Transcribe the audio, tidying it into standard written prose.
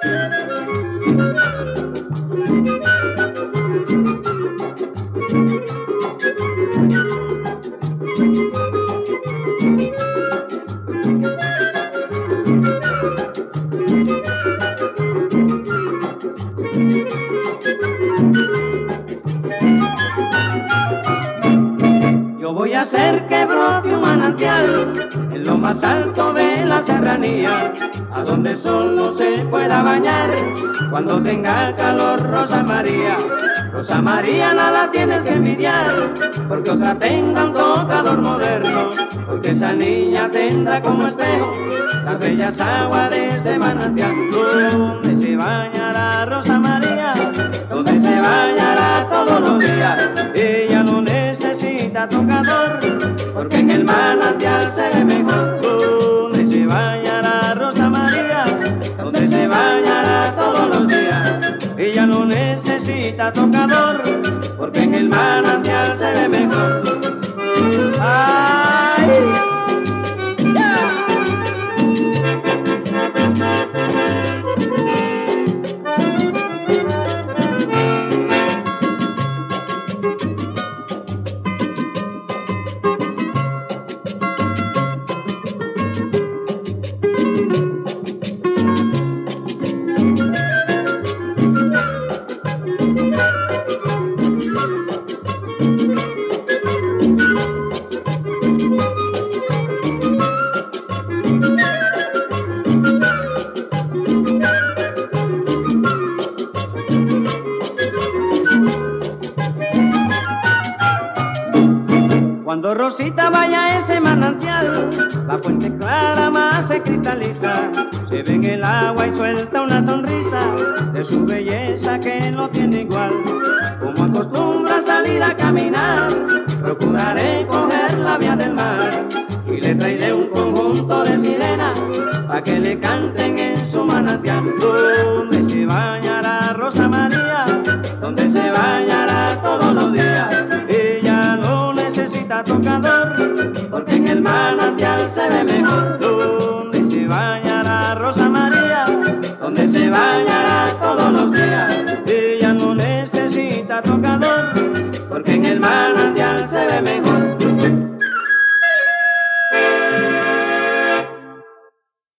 Yo voy a hacer que brote un manantial en lo más alto de la serranía, a donde solo se pueda bañar cuando tenga calor. Rosa María, nada tienes que envidiar, porque otra tenga un tocador moderno, porque esa niña tendrá como espejo las bellas aguas de ese manantial. Donde se bañará Rosa María, donde se bañará todos los días. Ella no necesita tocador, porque en el manantial se ve mejor. Donde se bañará Rosa María, donde se bañará todos los días. Ella no necesita tocador, porque en el manantial se ve mejor. ¡Ay! Cuando Rosita vaya a ese manantial, la fuente clara más se cristaliza, se ve en el agua y suelta una sonrisa de su belleza que no tiene igual. Como acostumbra salir a caminar, procuraré coger la vía del mar y le traeré un conjunto de sirenas pa' que le canten en su manantial. Donde se bañará Rosa María, donde se bañará todos los días. Ella no necesita tocador, porque en el manantial se ve mejor. Donde se bañará Rosa María, donde se bañará todos los días. Ella no necesita tocador,